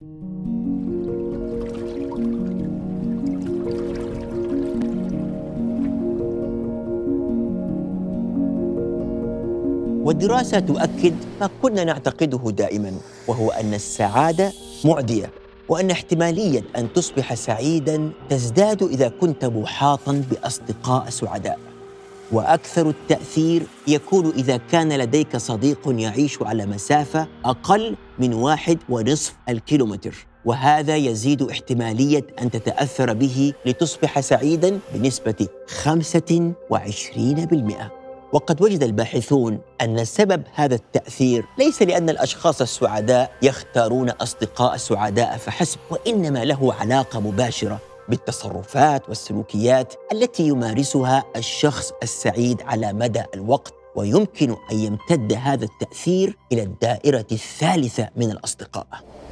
والدراسة تؤكد ما كنا نعتقده دائماً، وهو أن السعادة معدية، وأن احتمالية أن تصبح سعيداً تزداد إذا كنت محاطاً بأصدقاء سعداء، وأكثر التأثير يكون إذا كان لديك صديق يعيش على مسافة أقل من 1.5 الكيلومتر، وهذا يزيد احتمالية أن تتأثر به لتصبح سعيداً بنسبة 25%. وقد وجد الباحثون أن سبب هذا التأثير ليس لأن الأشخاص السعداء يختارون أصدقاء سعداء فحسب، وإنما له علاقة مباشرة بالتصرفات والسلوكيات التي يمارسها الشخص السعيد على مدى الوقت، ويمكن أن يمتد هذا التأثير إلى الدائرة الثالثة من الأصدقاء.